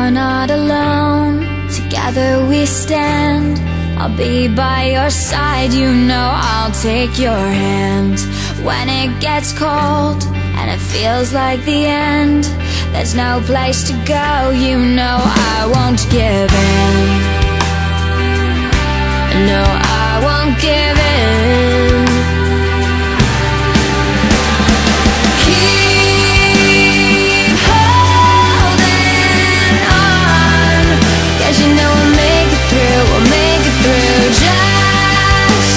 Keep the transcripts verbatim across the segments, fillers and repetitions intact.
You're not alone, together we stand. I'll be by your side, you know I'll take your hand. When it gets cold and it feels like the end, there's no place to go, you know I won't give in. No, I won't give in. Keep holding on, 'cause you know we'll make it through, we'll make it through. Just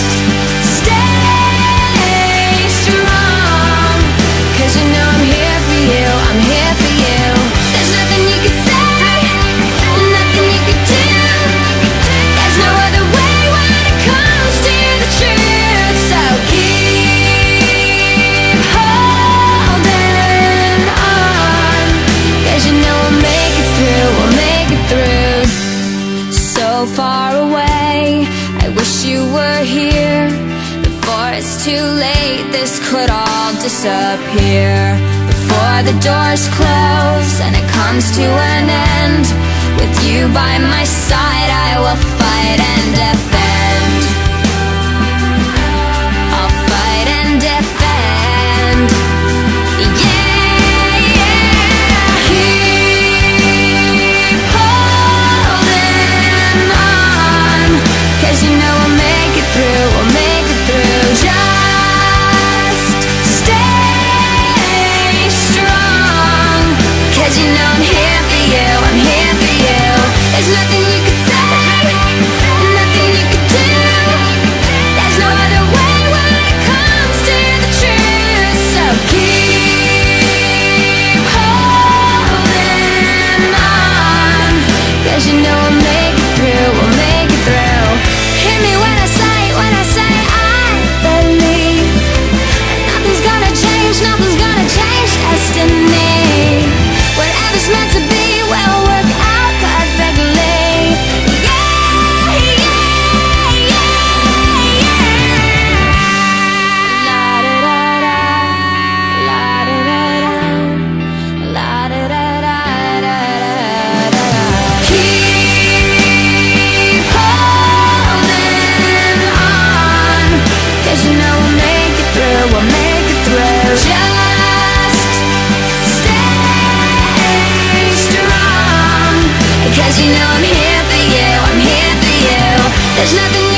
stay strong, 'cause you know I'm here for you, I'm here for you. There's nothing you can say, nothing you can do. There's no other way when it comes to the truth. So keep holding on, 'cause you know we'll make it through, we'll make it through. So far away, I wish you were here. Before it's too late, this could all disappear. Before the doors close and it comes to an end, with you by my side I will fight and defend. I'll fight and defend. Yeah, yeah. Keep holding on, 'cause you know we'll make it through, we'll make it through. Just stay strong, 'cause you know I'm here for you, I'm here for you. There's nothing you can say, nothing you can do. There's no other way when it comes to the truth. So keep holding on, 'cause you know we'll make it through, we'll make it through. Hear me when I say, when I say I believe nothing's gonna change, nothing's gonna change destiny. Whatever's meant to be will work out perfectly. Yeah, yeah, yeah, yeah. La da da da, la da da da, la da da da da da. Keep holding on, 'cause you know we'll make it through, we'll make it through. Just stay strong, 'cause you know I'm here for you, I'm here for you. There's nothing